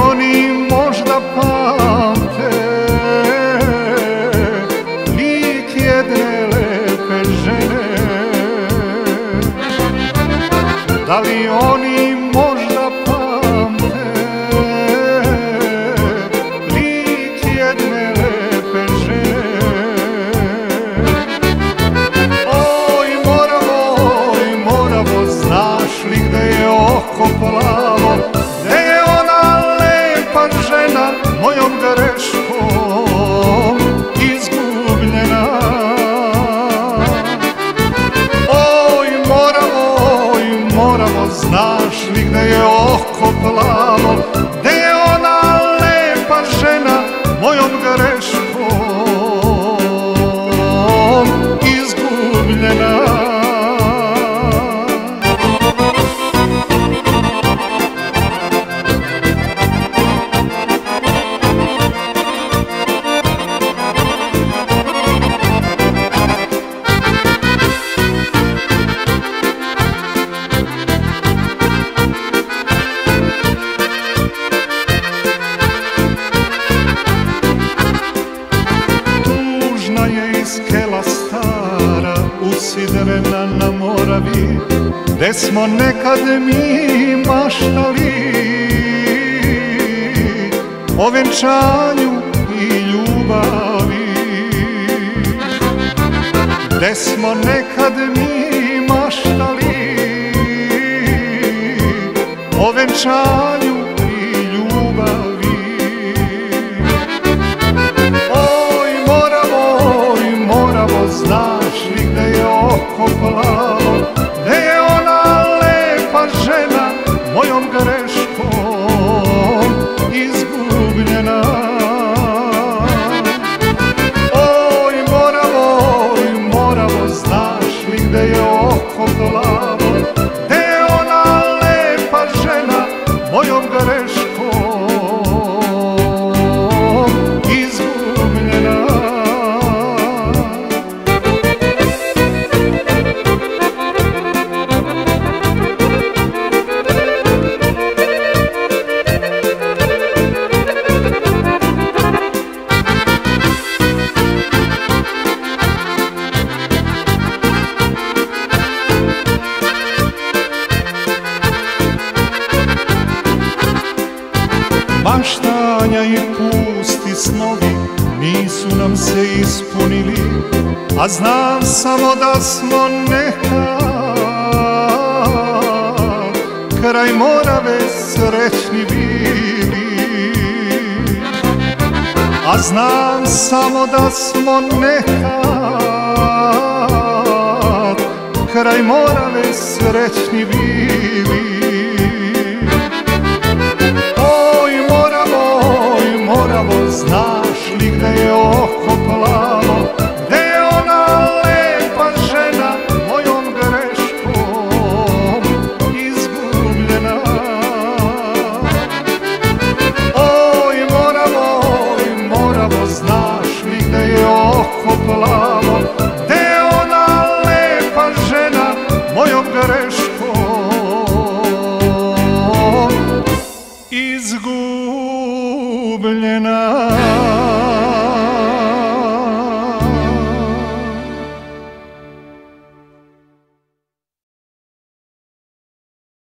oni možda pamte lik jedne lepe žene? Da li oni možda pamte lik jedne lepe žene? Oj Moravo, znaš li gde je oko plavo, gde je ona lepa žena mojom greškom izgubljena? Oj Moravo, znaš li gde je oko plavo, gde je ona lepa žena mojom greškom izgubljena? Skela stara usidrena na Moravi, gde smo nekad mi maštali o venčanju i ljubavi. Gde smo nekad mi maštali o venčanju i ljubavi. Znaš li gde je oko plavo, gde je ona lepa žena mojom greškom izgubljena? Oj Moravo, znaš li gde je oko plavo, gde je ona lepa žena mojom greškom izgubljena? Maštanja i pusti snovi nisu nam se ispunili, a znam samo da smo nekad kraj Morave srećni bili. A znam samo da smo nekad kraj Morave srećni bili. Moravo, znaš li gde je oko plavo, gde je ona lepa žena mojom greškom izgubljena? Oj Moravo, znaš li gde je oko plavo, gde je ona lepa žena mojom greškom izgubljena?